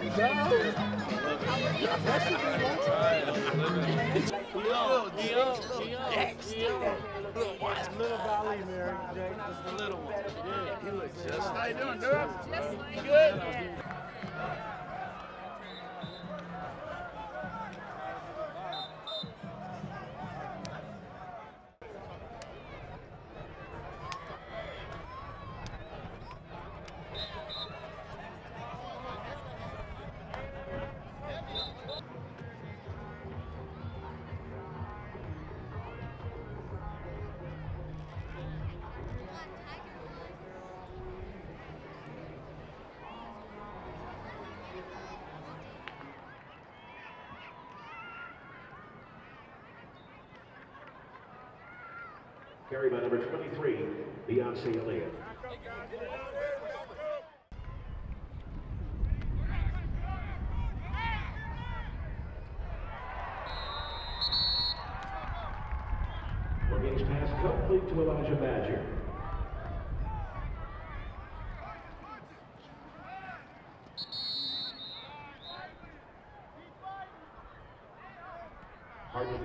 Little Valley, Mary. Just the little one. Yeah, he looks just. How you doing, dude? Just like good. Carried by number 23, Beyonce Aaliyah. Morgan's pass complete to Elijah Badger. Hardly.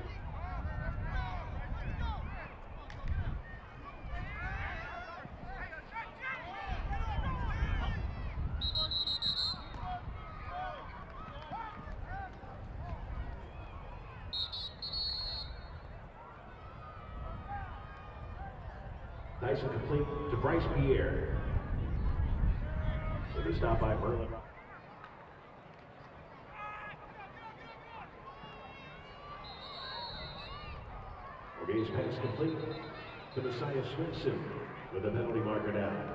Nice and complete to Bryce Pierre. With a stop by Merlin. Morgan's pass complete to Messiah Swinson with the penalty marker down.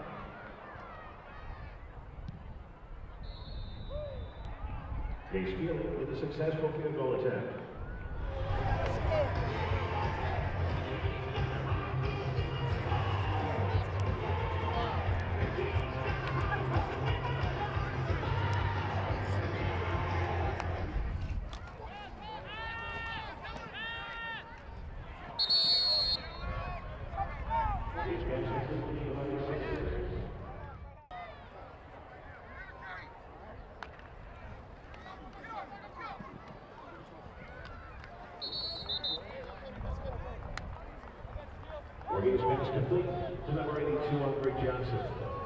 Case Fielding with a successful field goal attempt. Morgan's pass complete to number 82 on Greg Johnson.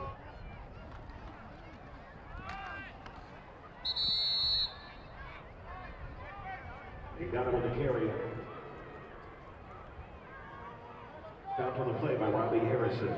He got him on the carry. Fouled on the play by Robbie Harrison.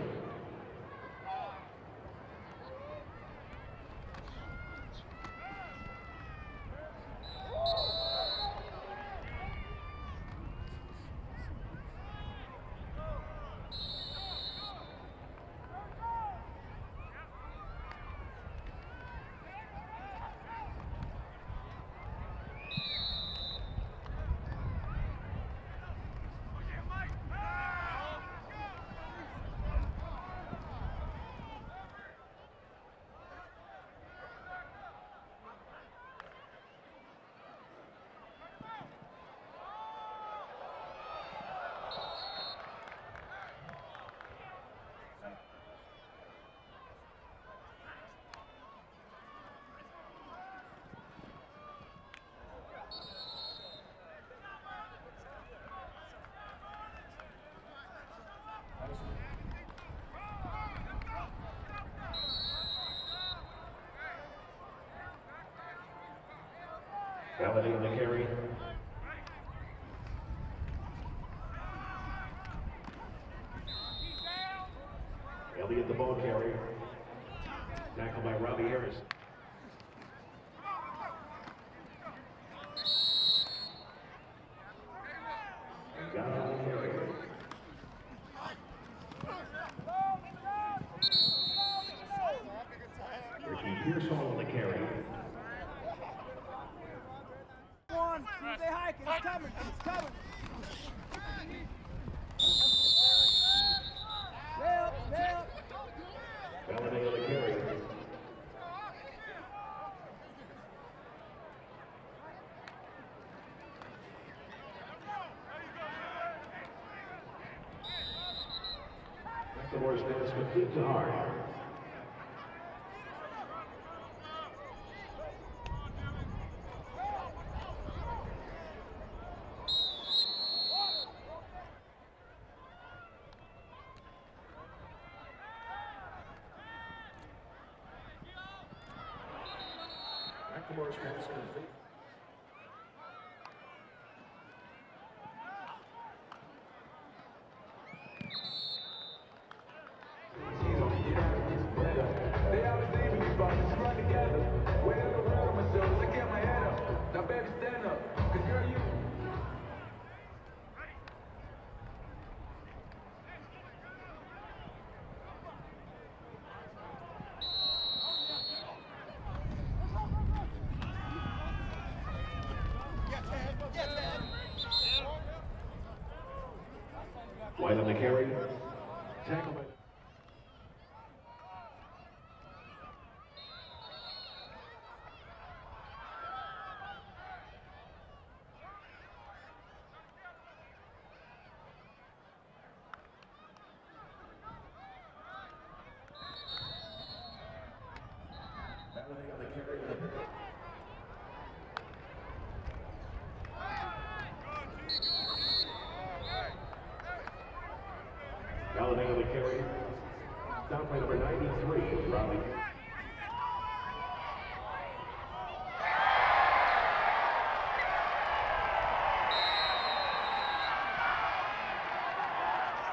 Validating the carry. Elliott the ball carrier. Tackled by Robbie Harris. Got it on the carrier. Ricky Pearsall on the carry. Stay hiking. It's coming. It's coming. Stay up. Validating the carry. McLemore's pass complete to Hart. First pass complete. White on the carry. Tackle by... Melanie on the carry. Melanie on the carry. Stop by number 93, Robbie.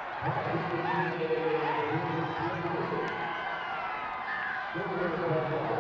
Number